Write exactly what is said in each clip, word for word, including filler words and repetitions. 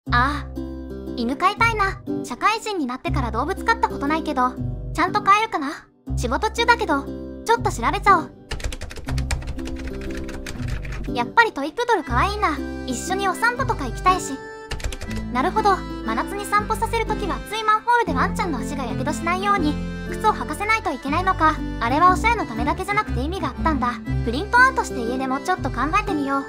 ああ、犬飼いたいな。社会人になってから動物飼ったことないけど、ちゃんと飼えるかな。仕事中だけど、ちょっと調べちゃおう。やっぱりトイプードルかわいいな。一緒にお散歩とか行きたいし。なるほど、真夏に散歩させるときは熱いマンホールでワンちゃんの足がやけどしないように靴を履かせないといけないのか。あれはおしゃれのためだけじゃなくて意味があったんだ。プリントアウトして家でもちょっと考えてみよう。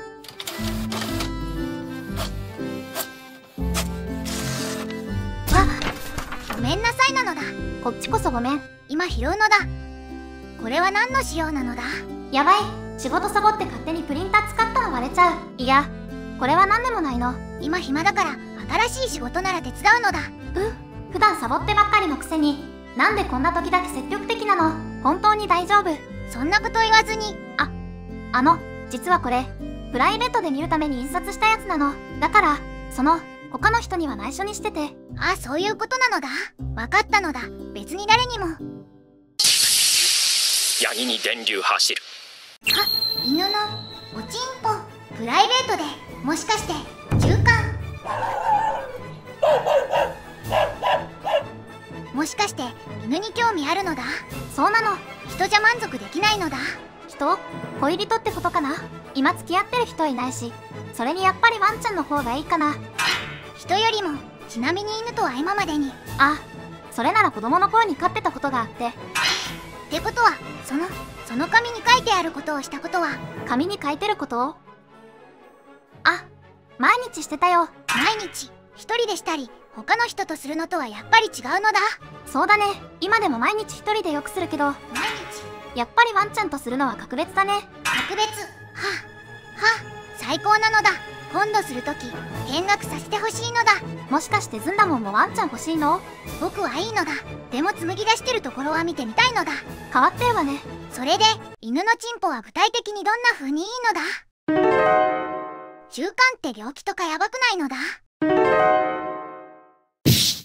わ、ごめんなさいなのだ。 こっちこそごめん。 今拾うのだ。これは何の仕様なのだ。 やばい、仕事サボって勝手にプリンター使ったの割れちゃう。いや、これは何でもないの。 今暇だから新しい仕事なら手伝うのだ。 う、普段サボってばっかりのくせに、なんでこんな時だけ積極的なの？本当に大丈夫？ そんなこと言わずに。 あ、あの、実はこれ、プライベートで見るために印刷したやつなの。だから、その、他の人には内緒にしてて。 あ、そういうことなのだ。わかったのだ。別に誰にも。 ヤギに電流走る。 あ、犬のおちんぽ。プライベートでもしかして循環。もしかして犬に興味あるのだ。 そうなの。 人じゃ満足できないのだ。 人？恋人ってことかな。今付き合ってる人いないし、それにやっぱりワンちゃんの方がいいかな。 人よりも。ちなみに犬とは今までに。 あ、それなら子供の頃に飼ってたことがあって。 ってことはそのその紙に書いてあることをしたことは。 紙に書いてることを？あ、毎日してたよ。 毎日一人でしたり他の人とするのとはやっぱり違うのだ。 そうだね、今でも毎日一人でよくするけど、 毎日やっぱりワンちゃんとするのは格別だね。 格別。はは最高なのだ。今度するとき見学させてほしいのだ。 もしかしてずんだもんもワンちゃん欲しいの？ 僕はいいのだ。でも紡ぎ出してるところは見てみたいのだ。 変わってるわね。 それで犬のチンポは具体的にどんな風にいいのだ。習慣って病気とかやばくないのだ。